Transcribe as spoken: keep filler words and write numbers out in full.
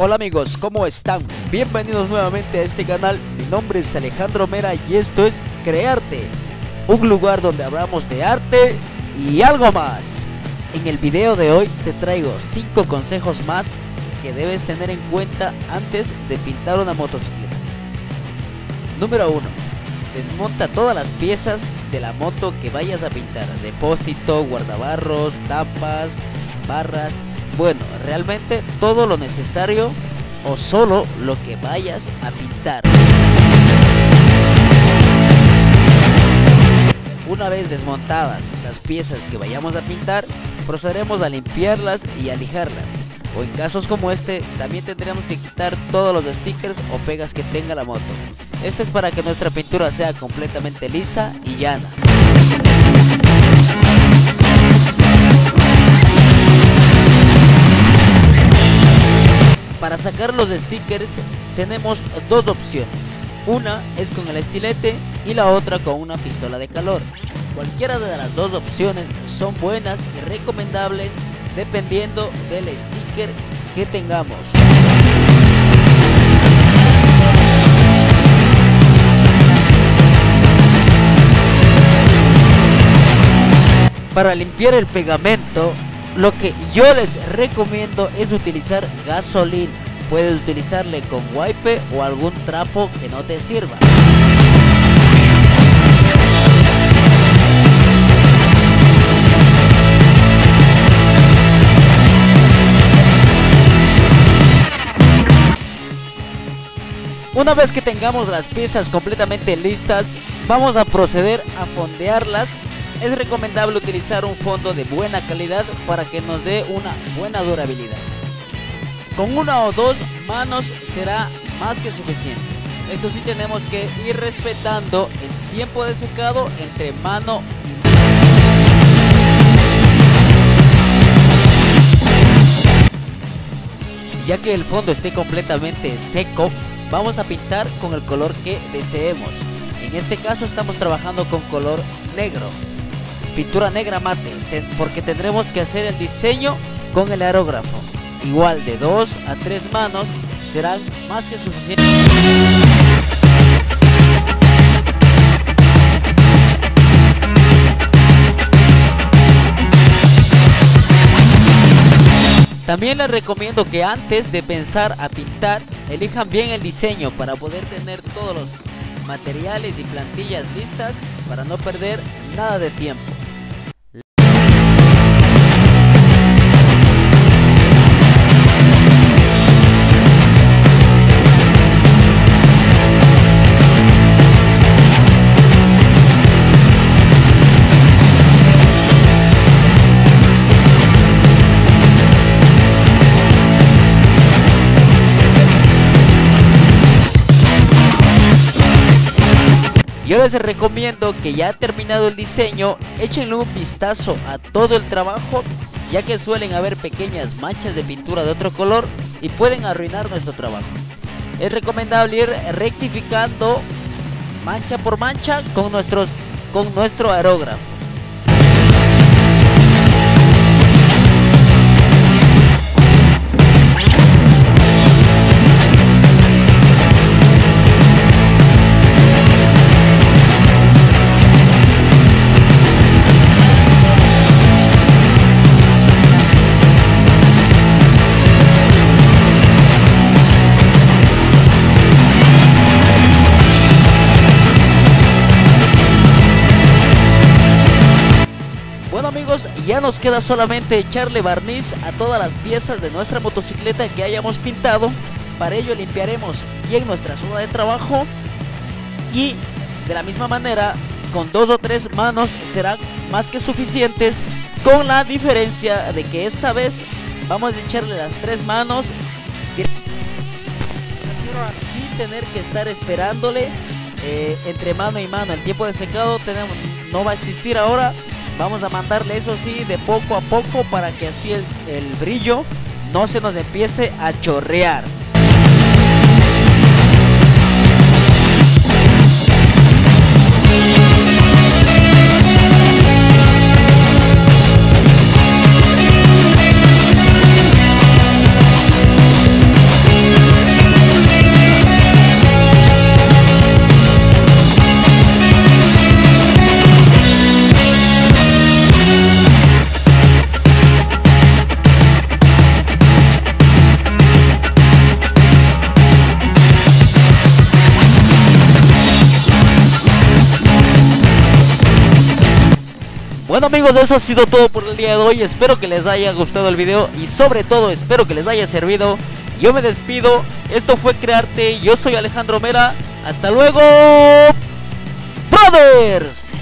Hola amigos, ¿cómo están? Bienvenidos nuevamente a este canal. Mi nombre es Alejandro Mera y esto es Crearte, un lugar donde hablamos de arte y algo más. En el video de hoy te traigo cinco consejos más que debes tener en cuenta antes de pintar una motocicleta. Número uno. Desmonta todas las piezas de la moto que vayas a pintar: depósito, guardabarros, tapas, barras. Bueno, realmente todo lo necesario o solo lo que vayas a pintar. Una vez desmontadas las piezas que vayamos a pintar, procederemos a limpiarlas y a lijarlas. O en casos como este, también tendremos que quitar todos los stickers o pegas que tenga la moto. Este es para que nuestra pintura sea completamente lisa y llana. Para sacar los stickers tenemos dos opciones. Una es con el estilete y la otra con una pistola de calor. Cualquiera de las dos opciones son buenas y recomendables dependiendo del sticker que tengamos. Para limpiar el pegamento, lo que yo les recomiendo es utilizar gasolina. Puedes utilizarle con wipe o algún trapo que no te sirva. Una vez que tengamos las piezas completamente listas, vamos a proceder a fondearlas. Es recomendable utilizar un fondo de buena calidad para que nos dé una buena durabilidad. Con una o dos manos será más que suficiente. Esto sí, tenemos que ir respetando el tiempo de secado entre mano y mano. Ya que el fondo esté completamente seco, vamos a pintar con el color que deseemos. En este caso estamos trabajando con color negro, pintura negra mate, porque tendremos que hacer el diseño con el aerógrafo. Igual de dos a tres manos serán más que suficientes. También les recomiendo que antes de pensar a pintar, elijan bien el diseño para poder tener todos los materiales y plantillas listas para no perder nada de tiempo. Yo les recomiendo que ya terminado el diseño, échenle un vistazo a todo el trabajo, ya que suelen haber pequeñas manchas de pintura de otro color y pueden arruinar nuestro trabajo. Es recomendable ir rectificando mancha por mancha con, nuestros, con nuestro aerógrafo. Amigos, ya nos queda solamente echarle barniz a todas las piezas de nuestra motocicleta que hayamos pintado. Para ello limpiaremos bien nuestra zona de trabajo y de la misma manera con dos o tres manos serán más que suficientes, con la diferencia de que esta vez vamos a echarle las tres manos sin tener que estar esperándole eh, entre mano y mano. El tiempo de secado tenemos, no va a existir ahora. Vamos a mandarle, eso sí, de poco a poco para que así el, el brillo no se nos empiece a chorrear. amigos, eso ha sido todo por el día de hoy. Espero que les haya gustado el video y sobre todo espero que les haya servido. Yo me despido, esto fue Crearte, yo soy Alejandro Mera. Hasta luego, brothers.